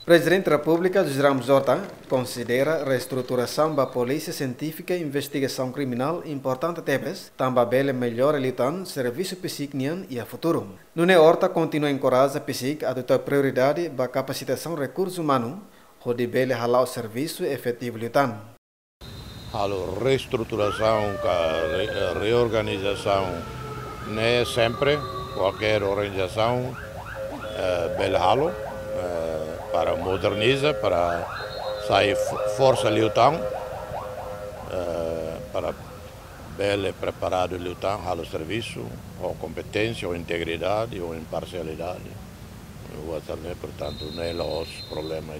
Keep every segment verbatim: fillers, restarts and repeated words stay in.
Presidente da República, José Ramos Horta, considera a reestruturação da Polícia Científica e Investigação Criminal importante tebes, também melhor elitan serviço psiquian e a futuro. Nuné Horta continua a encorajar a psic a adotar prioridade da capacitação de recursos humanos, onde bele halau o serviço efetivo litan. A reestruturação, a reorganização, não é sempre qualquer organização uh, bele halo. Para modernizar, para sair força lutar, para bem preparado lutar, ao serviço, ou competência, ou integridade, ou imparcialidade. Portanto, não é os problemas.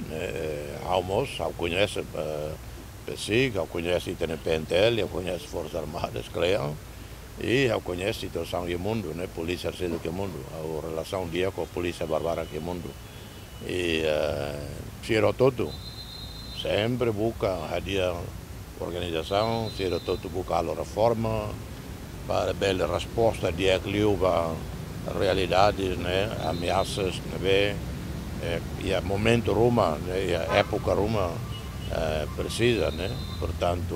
Alguns, ao conhece P S I C, ao conhece o P N T L, ao conhece Forças Armadas, creio, e ao conhece a situação do mundo, né? Polícia Arcelo do mundo, a relação dia com a polícia bárbara do mundo. E uh, todo, sempre busca a organização, Ciro todo busca a reforma, para bela resposta de equilíbrio a realidades, né, ameaças, né, e a momento Roma, né, e a época Roma uh, precisa, né, portanto,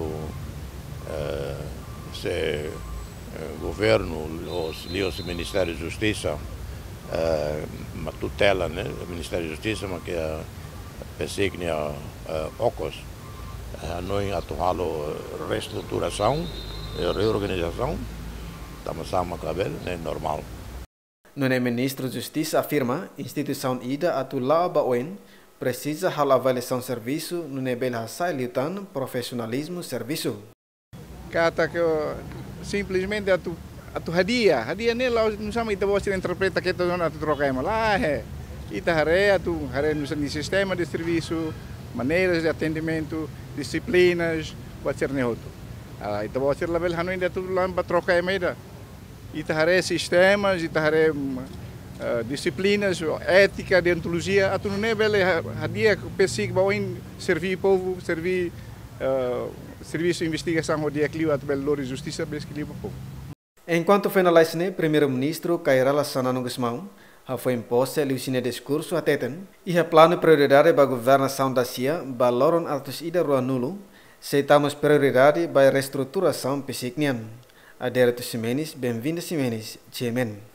uh, se o governo, os, os Ministérios de Justiça, Uh, uma tutela, né, do Ministério da Justiça, mas que a persigna uh, ocos, uh, nós atuamos reestruturação, reorganização, estamos a uma cabelo, né, normal. No Ministro da Justiça afirma, instituição ida atular baoen precisa halar avaliação serviço no nível hasai liutan profissionalismo serviço. Kata que simplesmente atu a tu hadiah, hadiah ni lah não sama kita bawa interpreta kita zona tu troca lá é, ita hare tu hare no sistema de serviço, maneiras de atendimento, disciplinas, buat ser nehoto. Ah, ita bawa ser label hanu ainda tu lá para troca é meida. Ita hare sistemas, ita hare uh, disciplinas, ética, deontologia, atu não é bele hadiah pesik bawa in servir povo, servir uh, serviço de investigação o dia clio atu belo de justiça bes clio povo. Enquanto finaliza, o primeiro-ministro Kairala Sanano Gusmão foi imposto o seu discurso a Teten e o plano de prioridade para a governação da C I A valoram altos ida rua nulo, aceitamos prioridade para a reestruturação psiquian. Adérito Simenes, bem-vindo Simenes, Chemen.